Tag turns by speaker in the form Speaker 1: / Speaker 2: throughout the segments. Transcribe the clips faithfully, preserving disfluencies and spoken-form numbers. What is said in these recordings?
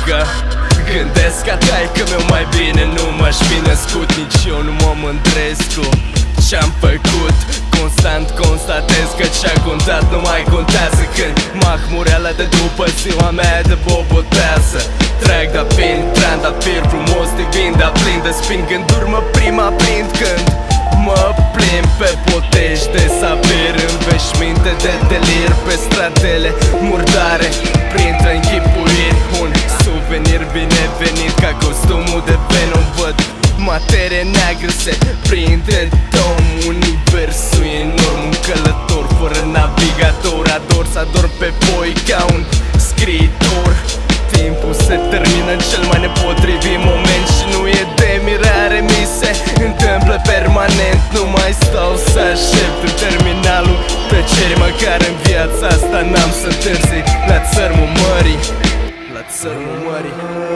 Speaker 1: că gândesc ca taică meu, mai bine nu m-aș fi născut. Nici eu nu mă mândresc cu ce-am făcut. Constant constatez că ce-a contat nu mai contează când mahmureala de după ziua mea de bobotează. Trag de pin, trandafir frumos divin, dar plin de spin gânduri mă prima prind când mă plimb pe potești de safir, în veșminte de delir, pe stradele murdare, printre închipuiri, un suvenir binevenit ca costumul de Venom. Văd materie neagră se prinde dom, universul e enorm, un călător fără navigator, ador să ador pe voi ca un scriitor. Timpul se termină în cel mai nepotrivit moment și nu e de mirare, mi se întâmplă permanent. Nu mai stau să aștept în terminalul plăcerii, măcar în viața asta n-am să întârzi la țărmul mării, la țărmul mării.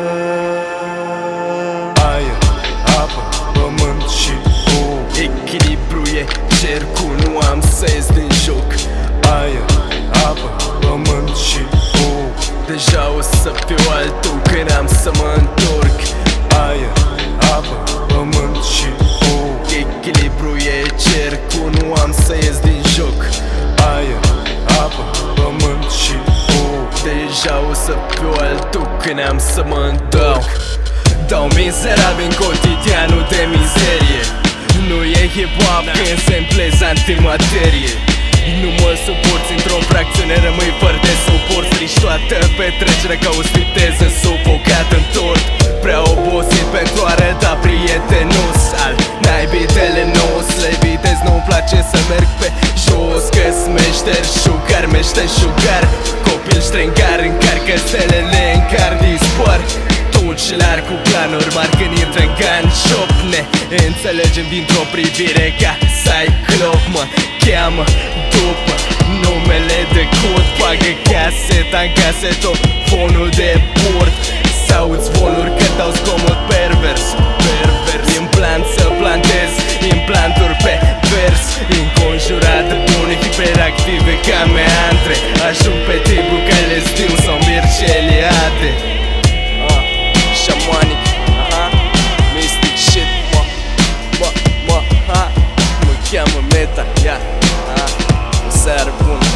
Speaker 1: Aer, apă, pământ și foc, echilibru e cercul, nu am să ies din joc. Aer, apă, pământ și foc, deja o să fiu altul când am să mă întorc. Aer, apă, pământ și foc, echilibru e cercul, nu am să ies din joc. Aer, apă, pământ și foc, deja o să fiu altul când am să mă întorc. Dau mizerabil în cotidianul de mizerie, nu e hip-hop când se împlez antimaterie. Nu mă suporți, într-o fracțiune rămâi fără de suport. Strici toată petrecerea ca o viteză sufocat în tort. Prea obosit pentru a arăta prietenos al naibii telenos. Le vitez, nu-mi place să merg pe jos, că-s meșter șugar, meșter șugar. Copil ștrengar, încarcă stelele, încar dispar. Tucilar cu planuri mari când intră în gunshop, ne înțelegem dintr-o privire ca Cyclop. Mă cheamă după numele de cod, bagă caseta în casetofonul de bord. S-auzi voluri că dau zgomot pervers, pervers. Implant să plantez implanturi pe vers, înconjurat de bune hiperactive ca meandre. Ajung pe tipul că le stiu sau Mircea Eliade. Shamanic, aha, mystic shit, mă, mă, mă, ha, mă cheamă Meta, ia, ha, o seară bună.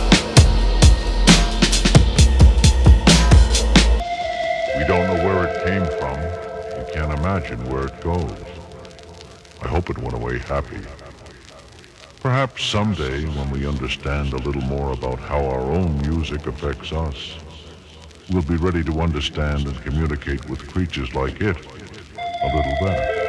Speaker 2: We don't know where it came from, we can't imagine where it goes. I hope it went away happy. Perhaps someday, when we understand a little more about how our own music affects us, we'll be ready to understand and communicate with creatures like it a little better.